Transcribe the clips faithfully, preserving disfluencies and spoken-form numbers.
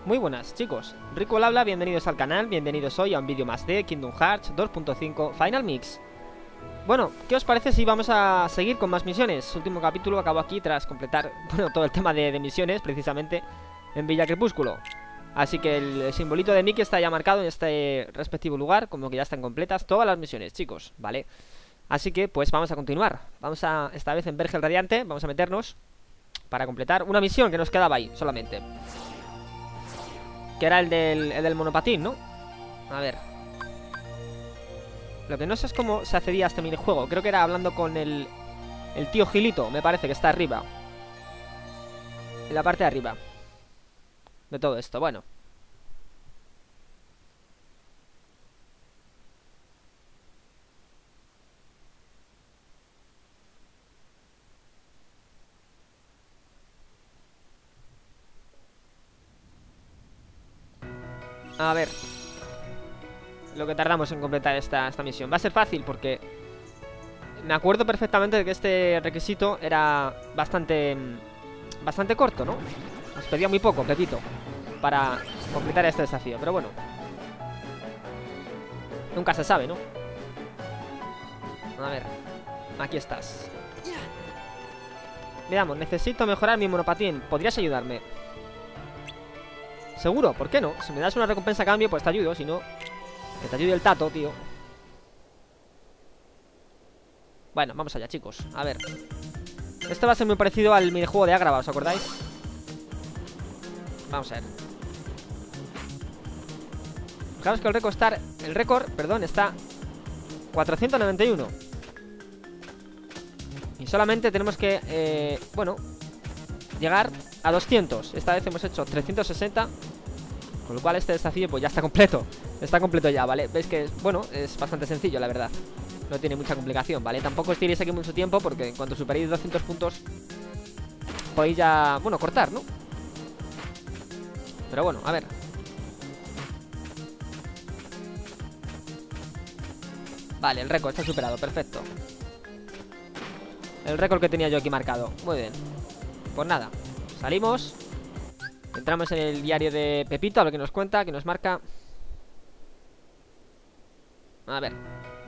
Muy buenas chicos, Rico al habla, bienvenidos al canal, bienvenidos hoy a un vídeo más de Kingdom Hearts dos punto cinco Final Mix. Bueno, ¿qué os parece si vamos a seguir con más misiones? El último capítulo acabó aquí tras completar, bueno, todo el tema de, de misiones, precisamente, en Villa Crepúsculo. Así que el, el simbolito de Mickey está ya marcado en este respectivo lugar, como que ya están completas todas las misiones, chicos, ¿vale? Así que, pues vamos a continuar. Vamos a, esta vez en Vergel Radiante, vamos a meternos para completar una misión que nos quedaba ahí, solamente. Que era el del, el del monopatín, ¿no? A ver. Lo que no sé es cómo se accedía a este minijuego. Creo que era hablando con el, el tío Gilito, me parece que está arriba. En la parte de arriba de todo esto, bueno. A ver. Lo que tardamos en completar esta, esta misión. Va a ser fácil porque me acuerdo perfectamente de que este requisito era bastante Bastante corto, ¿no? Nos pedía muy poco, Pepito, para completar este desafío, pero bueno, nunca se sabe, ¿no? A ver, aquí estás. Veamos, necesito mejorar mi monopatín. ¿Podrías ayudarme? Seguro, ¿por qué no? Si me das una recompensa a cambio, pues te ayudo. Si no, que te ayude el tato, tío. Bueno, vamos allá, chicos. A ver. Esto va a ser muy parecido al minijuego de Agrava, ¿os acordáis? Vamos a ver. Fijaros que el récord está, el récord, perdón, está cuatrocientos noventa y uno. Y solamente tenemos que, eh, bueno, llegar a doscientos. Esta vez hemos hecho trescientos sesenta. Con lo cual este desafío pues ya está completo. Está completo ya, ¿vale? Veis que, bueno, es bastante sencillo, la verdad. No tiene mucha complicación, ¿vale? Tampoco os tiréis aquí mucho tiempo porque en cuanto superéis doscientos puntos podéis ya, bueno, cortar, ¿no? Pero bueno, a ver. Vale, el récord está superado, perfecto. El récord que tenía yo aquí marcado. Muy bien. Pues nada, salimos. Entramos en el diario de Pepito, a lo que nos cuenta, que nos marca. A ver.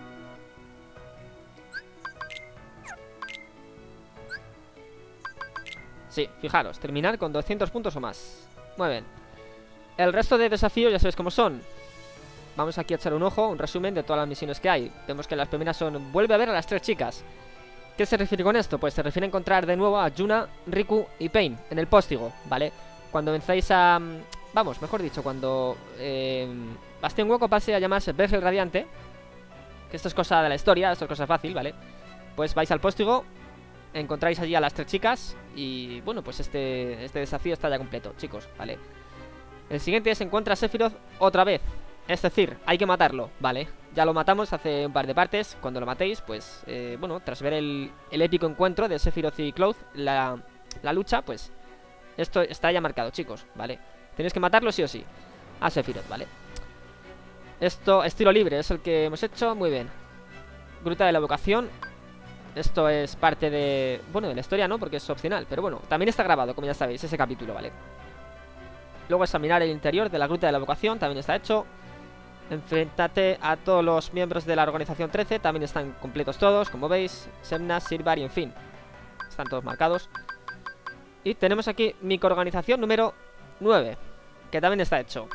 Sí, fijaros, terminar con doscientos puntos o más. Muy bien. El resto de desafíos ya sabéis cómo son. Vamos aquí a echar un ojo, un resumen de todas las misiones que hay. Vemos que las primeras son: vuelve a ver a las tres chicas. ¿Qué se refiere con esto? Pues se refiere a encontrar de nuevo a Yuna, Riku y Pain en el póstigo, ¿vale? Cuando vencéis a... Vamos, mejor dicho, cuando eh, Bastión Hueco pase a llamarse Vergel Radiante, que esto es cosa de la historia, esto es cosa fácil, ¿vale? Pues vais al póstigo, encontráis allí a las tres chicas y, bueno, pues este, este desafío está ya completo, chicos, ¿vale? El siguiente es: encuentra a Sephiroth otra vez. Es decir, hay que matarlo, ¿vale? Ya lo matamos hace un par de partes. Cuando lo matéis, pues, eh, bueno, tras ver el, el épico encuentro de Sephiroth y Cloud, la, la lucha, pues esto está ya marcado, chicos, ¿vale? Tenéis que matarlo sí o sí a Sephiroth, ¿vale? Esto, estilo libre, es el que hemos hecho, muy bien. Gruta de la Evocación. Esto es parte de... bueno, de la historia, ¿no? Porque es opcional, pero bueno, también está grabado, como ya sabéis, ese capítulo, ¿vale? Luego examinar el interior de la Gruta de la Evocación, también está hecho. Enfréntate a todos los miembros de la Organización trece, también están completos todos, como veis. Semna, Sirvar y en fin, están todos marcados. Y tenemos aquí microorganización número nueve, que también está hecho.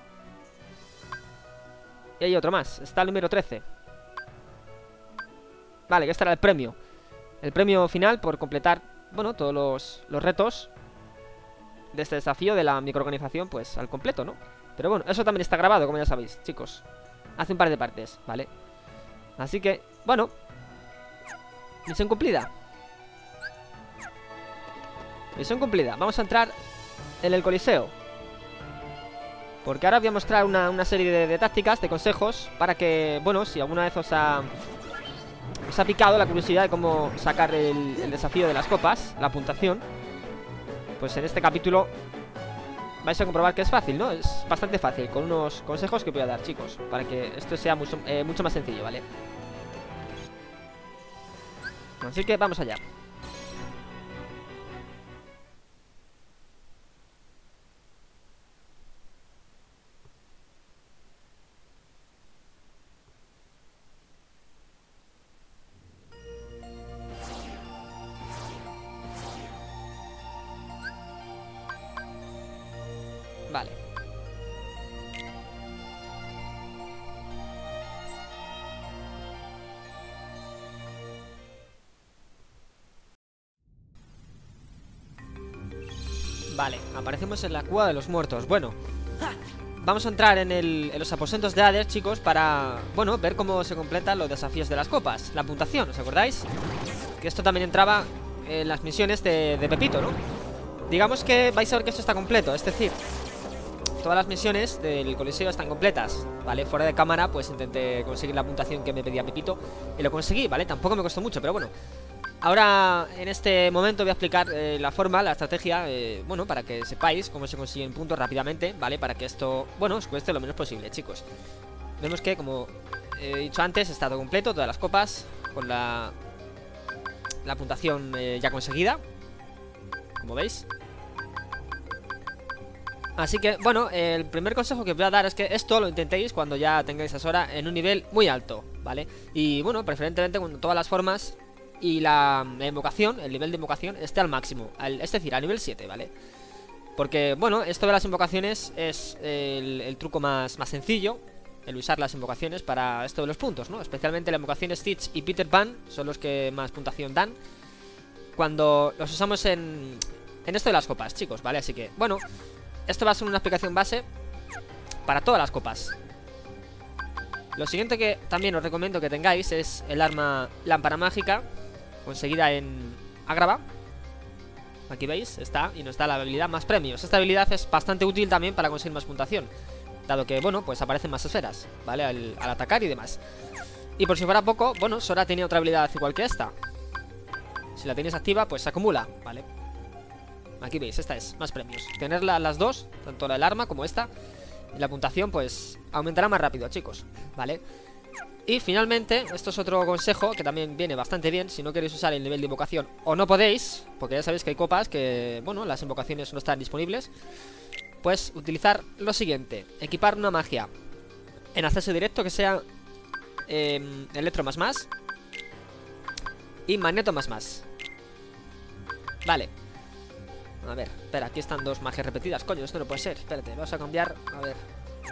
Y hay otro más, está el número trece. Vale, que este era el premio. El premio final por completar, bueno, todos los, los retos de este desafío de la microorganización, pues al completo, ¿no? Pero bueno, eso también está grabado, como ya sabéis, chicos. Hace un par de partes, ¿vale? Así que, bueno, misión cumplida. Misión cumplida. Vamos a entrar en el Coliseo, porque ahora voy a mostrar una, una serie de, de tácticas, de consejos, para que, bueno, si alguna vez os ha Os ha picado la curiosidad de cómo sacar el, el desafío de las copas, la puntuación, pues en este capítulo vais a comprobar que es fácil, ¿no? Es bastante fácil, con unos consejos que voy a dar, chicos, para que esto sea mucho, eh, mucho más sencillo, ¿vale? Así que vamos allá. Vale. Vale, aparecemos en la cueva de los muertos. Bueno, vamos a entrar en, el, en los aposentos de Hades, chicos, para, bueno, ver cómo se completan los desafíos de las copas. La puntuación, ¿os acordáis? Que esto también entraba en las misiones de, de Pepito, ¿no? Digamos que vais a ver que esto está completo, es decir, todas las misiones del Coliseo están completas, ¿vale? Fuera de cámara, pues intenté conseguir la puntuación que me pedía Pepito y lo conseguí, ¿vale? Tampoco me costó mucho, pero bueno. Ahora, en este momento voy a explicar eh, la forma, la estrategia, eh, bueno, para que sepáis cómo se consiguen puntos rápidamente, ¿vale? Para que esto, bueno, os cueste lo menos posible, chicos. Vemos que, como he dicho antes, está todo completo, todas las copas, con la, la puntuación eh, ya conseguida, como veis. Así que, bueno, el primer consejo que os voy a dar es que esto lo intentéis cuando ya tengáis a Sora en un nivel muy alto, ¿vale? Y, bueno, preferentemente cuando todas las formas y la, la invocación, el nivel de invocación esté al máximo, al, es decir, a nivel siete, ¿vale? Porque, bueno, esto de las invocaciones es el, el truco más, más sencillo, el usar las invocaciones para esto de los puntos, ¿no? Especialmente la invocación Stitch y Peter Pan son los que más puntuación dan cuando los usamos en, en esto de las copas, chicos, ¿vale? Así que, bueno, esto va a ser una explicación base para todas las copas. Lo siguiente que también os recomiendo que tengáis es el arma lámpara mágica, conseguida en Agrava. Aquí veis, está, y nos da la habilidad más premios. Esta habilidad es bastante útil también para conseguir más puntuación, dado que, bueno, pues aparecen más esferas, ¿vale? Al, al atacar y demás. Y por si fuera poco, bueno, Sora tiene otra habilidad igual que esta. Si la tienes activa, pues se acumula, ¿vale? Aquí veis, esta es, más premios. Tenerla las dos, tanto la del arma como esta, y la puntuación, pues, aumentará más rápido, chicos, ¿vale? Y finalmente, esto es otro consejo que también viene bastante bien si no queréis usar el nivel de invocación o no podéis, porque ya sabéis que hay copas que, bueno, las invocaciones no están disponibles. Pues utilizar lo siguiente: equipar una magia en acceso directo que sea eh, electro más más y magneto más más. Vale. A ver, espera, aquí están dos magias repetidas. Coño, esto no puede ser, espérate, vamos a cambiar. A ver.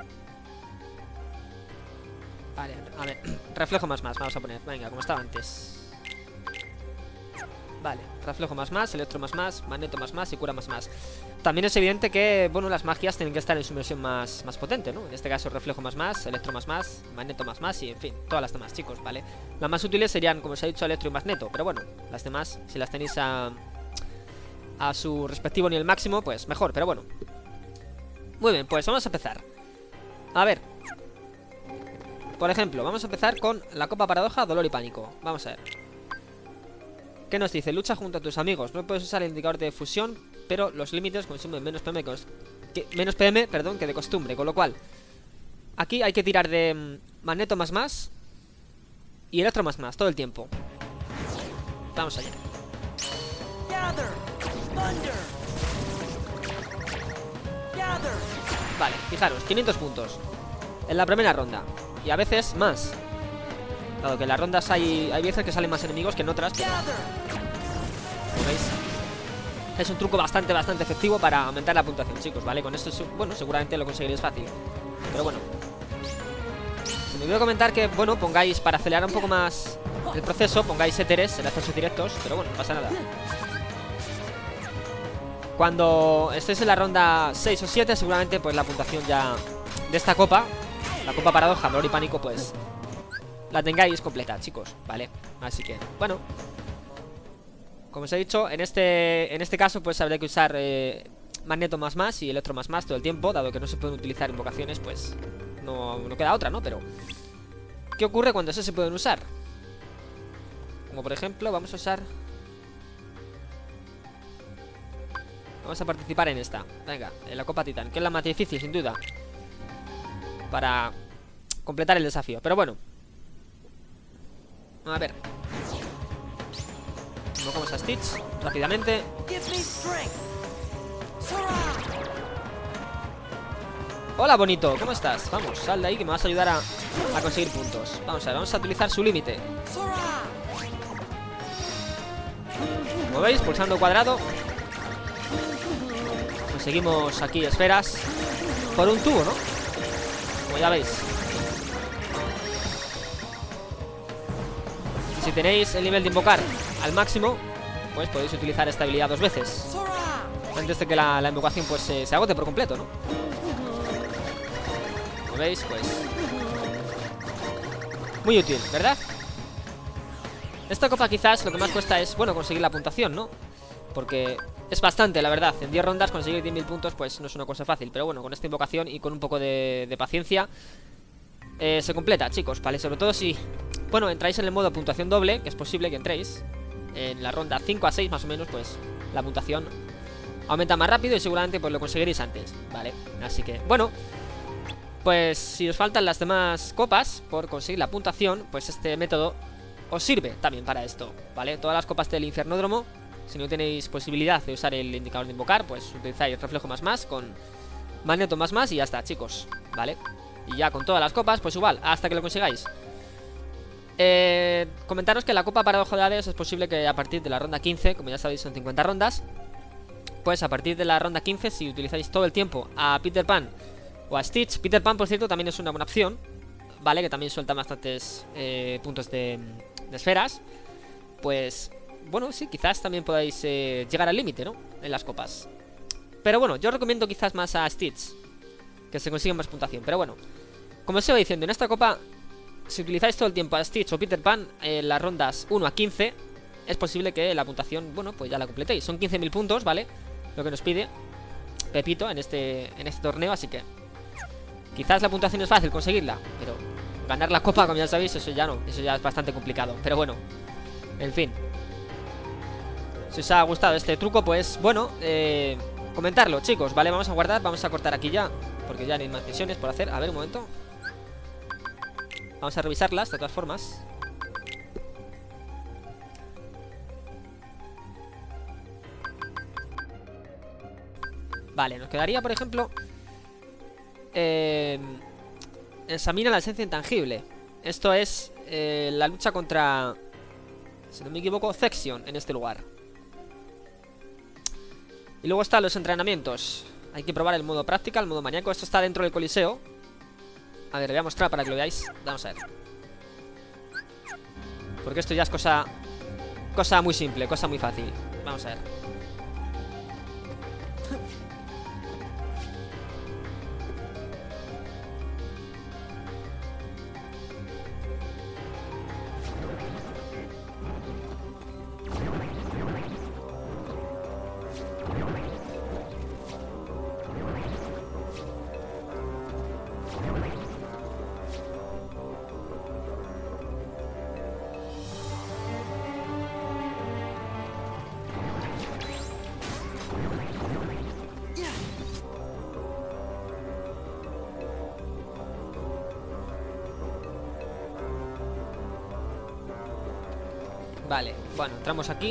Vale, a ver, reflejo más más, vamos a poner, venga, como estaba antes. Vale, reflejo más más, electro más más, magneto más más y cura más más. También es evidente que, bueno, las magias tienen que estar en su versión más, más potente, ¿no? En este caso reflejo más más, electro más más, magneto más más y, en fin, todas las demás, chicos, ¿vale? Las más útiles serían, como os he dicho, electro y magneto, pero bueno, las demás, si las tenéis a, a su respectivo nivel máximo, pues mejor, pero bueno. Muy bien, pues vamos a empezar. A ver. Por ejemplo, vamos a empezar con la copa paradoja, dolor y pánico. Vamos a ver. ¿Qué nos dice? Lucha junto a tus amigos. No puedes usar el indicador de fusión, pero los límites consumen menos P M que, que, menos P M, perdón, que de costumbre. Con lo cual, aquí hay que tirar de mm, magneto más más y electro más más todo el tiempo. Vamos allá. Vale, fijaros, quinientos puntos en la primera ronda. Y a veces más, dado que en las rondas hay, hay veces que salen más enemigos que en otras, pero, como veis, es un truco bastante, bastante efectivo para aumentar la puntuación, chicos, ¿vale? Con esto, bueno, seguramente lo conseguiréis fácil. Pero bueno, se me olvidó comentar que, bueno, pongáis, para acelerar un poco más el proceso, pongáis éteres en accesos directos, pero bueno, no pasa nada. Cuando estéis en la ronda seis o siete, seguramente pues la puntuación ya de esta copa, la copa paradoja, dolor y pánico, pues la tengáis completa, chicos, ¿vale? Así que, bueno, como os he dicho, en este en este caso pues habrá que usar eh, magneto más más y electro más más todo el tiempo, dado que no se pueden utilizar invocaciones, pues no, no queda otra, ¿no? Pero, ¿qué ocurre cuando eso se pueden usar? Como por ejemplo, vamos a usar... Vamos a participar en esta, venga, en la copa titán, que es la más difícil, sin duda, para completar el desafío. Pero bueno, a ver, invocamos a Stitch rápidamente. Hola, bonito, ¿cómo estás? Vamos, sal de ahí que me vas a ayudar a, a conseguir puntos. Vamos a ver, vamos a utilizar su límite. Como veis, pulsando cuadrado conseguimos aquí esferas por un tubo, ¿no? Como ya veis. Y si tenéis el nivel de invocar al máximo, pues podéis utilizar esta habilidad dos veces antes de que la, la invocación pues eh, se agote por completo, ¿no? Como veis, pues muy útil, ¿verdad? Esta copa quizás lo que más cuesta es, bueno, conseguir la puntuación, ¿no? Porque es bastante, la verdad. En diez rondas conseguir diez mil puntos pues no es una cosa fácil. Pero bueno, con esta invocación y con un poco de, de paciencia eh, se completa, chicos, ¿vale? Sobre todo si, bueno, entráis en el modo puntuación doble, que es posible que entréis en la ronda cinco a seis más o menos, pues la puntuación aumenta más rápido y seguramente pues lo conseguiréis antes, ¿vale? Así que, bueno, pues si os faltan las demás copas por conseguir la puntuación, pues este método os sirve también para esto, ¿vale? Todas las copas del Infiernódromo, si no tenéis posibilidad de usar el indicador de invocar, pues utilizáis reflejo más más con magneto más más y ya está, chicos, ¿vale? Y ya con todas las copas, pues igual, hasta que lo consigáis. Eh, comentaros que la copa para Ojo de Hades es posible que a partir de la ronda quince, como ya sabéis son cincuenta rondas, pues a partir de la ronda quince, si utilizáis todo el tiempo a Peter Pan o a Stitch, Peter Pan por cierto también es una buena opción, ¿vale? Que también suelta bastantes eh, puntos de, de esferas. Pues, bueno, sí, quizás también podáis eh, llegar al límite, ¿no? En las copas. Pero bueno, yo recomiendo quizás más a Stitch, que se consigue más puntuación. Pero bueno, como os iba diciendo, en esta copa, si utilizáis todo el tiempo a Stitch o Peter Pan en las rondas uno a quince, es posible que la puntuación, bueno, pues ya la completéis. Son quince mil puntos, ¿vale? Lo que nos pide Pepito en este, en este torneo, así que quizás la puntuación es fácil conseguirla, pero ganar la copa, como ya sabéis, eso ya no, eso ya es bastante complicado. Pero bueno, en fin, si os ha gustado este truco, pues bueno, eh, comentarlo, chicos, vale, vamos a guardar, vamos a cortar aquí ya, porque ya no hay más misiones por hacer. A ver, un momento, vamos a revisarlas de todas formas. Vale, nos quedaría, por ejemplo, eh, examina la esencia intangible. Esto es eh, la lucha contra, si no me equivoco, Zexion en este lugar. Y luego están los entrenamientos. Hay que probar el modo práctica, el modo maníaco. Esto está dentro del coliseo. A ver, le voy a mostrar para que lo veáis. Vamos a ver, porque esto ya es cosa Cosa muy simple, cosa muy fácil. Vamos a ver. Vale, bueno, entramos aquí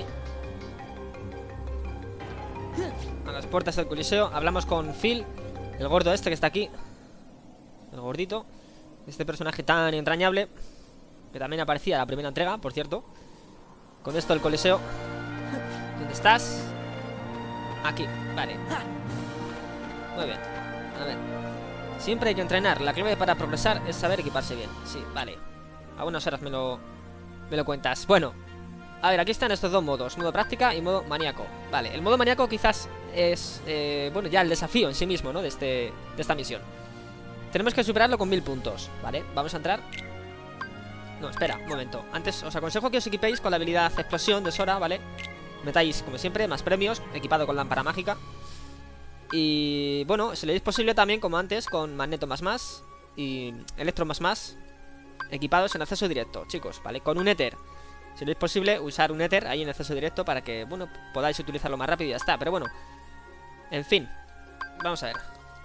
a las puertas del coliseo. Hablamos con Phil, el gordo este que está aquí, el gordito, este personaje tan entrañable, que también aparecía en la primera entrega, por cierto. Con esto el coliseo. ¿Dónde estás? Aquí, vale. Muy bien, a ver. Siempre hay que entrenar, la clave para progresar es saber equiparse bien. Sí, vale, a unas horas me lo, me lo cuentas. Bueno, a ver, aquí están estos dos modos, modo práctica y modo maníaco. Vale, el modo maníaco quizás es, eh, bueno, ya el desafío en sí mismo, ¿no? De, este, de esta misión. Tenemos que superarlo con mil puntos, ¿vale? Vamos a entrar. No, espera, un momento. Antes os aconsejo que os equipéis con la habilidad explosión de Sora, ¿vale? Metáis, como siempre, más premios, equipado con lámpara mágica. Y, bueno, si le es posible también, como antes, con magneto más más y electro más más, equipados en acceso directo, chicos, ¿vale? Con un éter. Si no es posible, usar un éter ahí en acceso directo para que, bueno, podáis utilizarlo más rápido y ya está. Pero bueno, en fin, vamos a ver.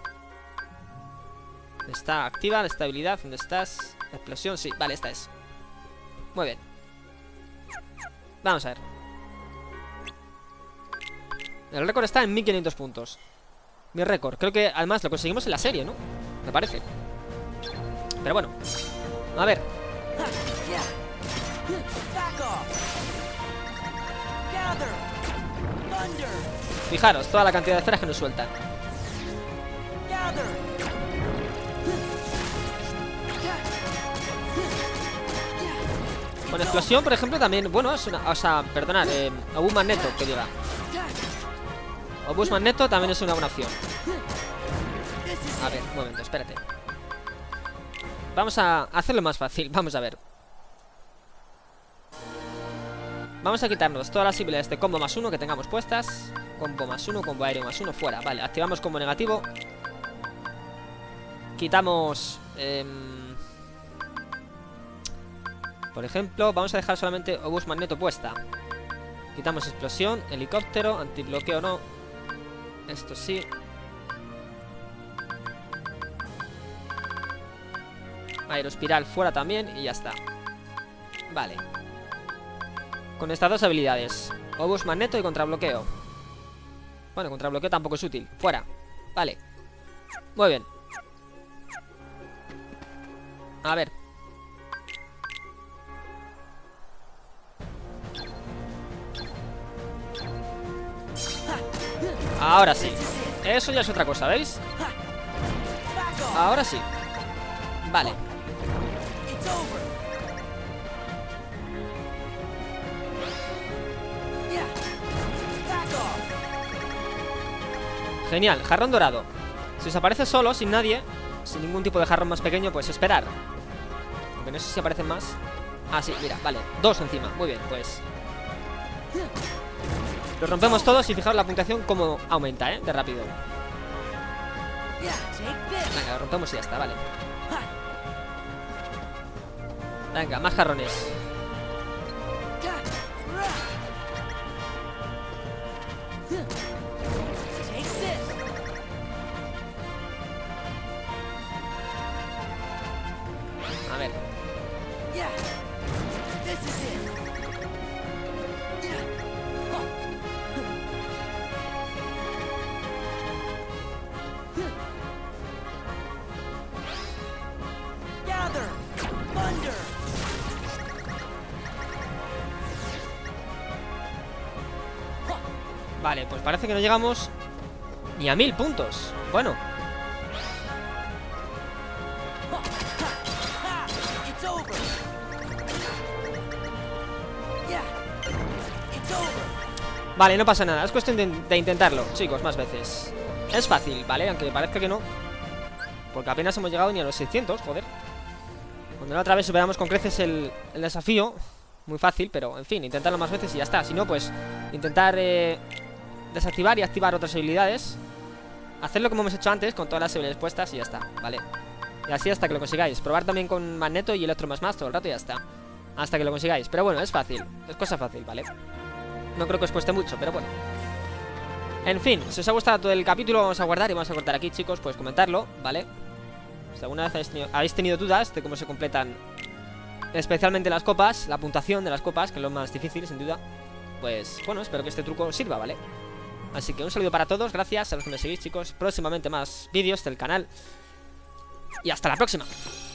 Está activa la estabilidad. ¿Dónde estás? Explosión, sí, vale, esta es. Muy bien. Vamos a ver. El récord está en mil quinientos puntos. Mi récord, creo que además lo conseguimos en la serie, ¿no? Me parece. Pero bueno, a ver. Fijaros, toda la cantidad de esferas que nos sueltan. Con explosión, por ejemplo, también, bueno, es una, o sea, perdonad, eh, obús magneto, que diga. Obús magneto también es una buena opción. A ver, un momento, espérate. Vamos a hacerlo más fácil, vamos a ver. Vamos a quitarnos todas las habilidades de combo más uno que tengamos puestas. Combo más uno, combo aéreo más uno, fuera. Vale, activamos combo negativo. Quitamos... Eh, por ejemplo, vamos a dejar solamente obús magneto puesta. Quitamos explosión, helicóptero, antibloqueo no. Esto sí. Aeroespiral fuera también y ya está. Vale. Con estas dos habilidades, obús magneto y contrabloqueo. Bueno, contrabloqueo tampoco es útil. Fuera. Vale. Muy bien. A ver. Ahora sí. Eso ya es otra cosa, ¿veis? Ahora sí. Vale. Genial, jarrón dorado. Si os aparece solo, sin nadie, sin ningún tipo de jarrón más pequeño, pues esperar. Aunque no sé si aparecen más. Ah, sí, mira, vale, dos encima, muy bien, pues los rompemos todos y fijaos la puntuación como aumenta, ¿eh? De rápido. Venga, lo rompemos y ya está, vale. Venga, más jarrones. A ver. Vale, pues parece que no llegamos ni a mil puntos. Bueno. Vale, no pasa nada, es cuestión de, de intentarlo, chicos, más veces. Es fácil, ¿vale? Aunque parezca que no. Porque apenas hemos llegado ni a los seiscientos, joder. Cuando la otra vez superamos con creces el, el desafío. Muy fácil, pero en fin, intentarlo más veces y ya está. Si no, pues intentar eh, desactivar y activar otras habilidades. Hacerlo como hemos hecho antes, con todas las habilidades puestas y ya está, ¿vale? Y así hasta que lo consigáis. Probar también con magneto y electro más más todo el rato y ya está. Hasta que lo consigáis, pero bueno, es fácil. Es cosa fácil, ¿vale? No creo que os cueste mucho, pero bueno. En fin, si os ha gustado todo el capítulo, vamos a guardar y vamos a cortar aquí, chicos. Pues comentarlo, ¿vale? Si alguna vez habéis tenido, habéis tenido dudas de cómo se completan especialmente las copas, la puntuación de las copas, que es lo más difícil, sin duda, pues bueno, espero que este truco os sirva, ¿vale? Así que un saludo para todos, gracias a los que me seguís, chicos. Próximamente más vídeos del canal. Y hasta la próxima.